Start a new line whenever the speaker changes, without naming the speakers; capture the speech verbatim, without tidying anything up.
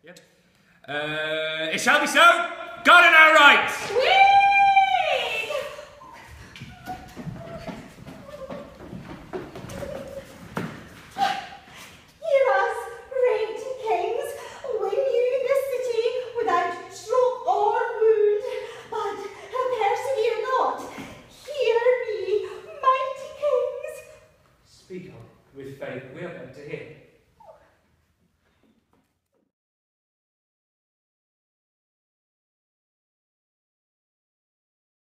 Yeah. Uh, it shall be so. God in our rights.
Hear us, great kings, win you the city without stroke or wound, but persevere not. Hear me, mighty kings.
Speak on, with faith we are meant to hear.